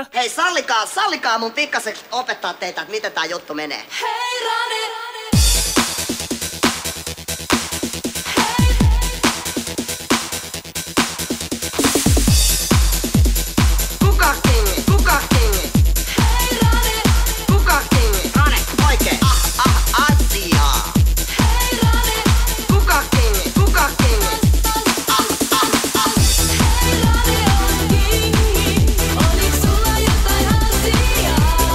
Hei, sallikaa mun pikkasen opettaa teitä, että miten tää juttu menee. Hei Rane! Kuka kingi? Kuka kingi? Hei Rane! Kuka kingi? Rane, oikein. Asiaa. Hei Rane! Kuka kingi? Kuka kingi? Hei Rane on kingi, oliks sulla jotain asiaa?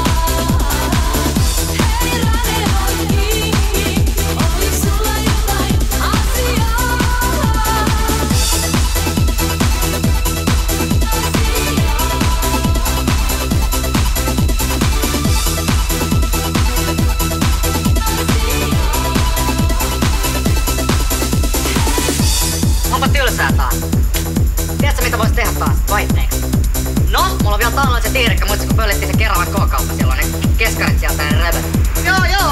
Hei Rane on kingi, oliks sulla jotain asiaa? Onpa tylsää taas. Tiedätkö mitä vois tehdä taas vaihteeksi? No, mulla on vielä taannoin se tiirikkä, muistat kun pöllittiin se Keravan K-kauppa silloin, ne keskarit sieltä ja röpöt. Joo,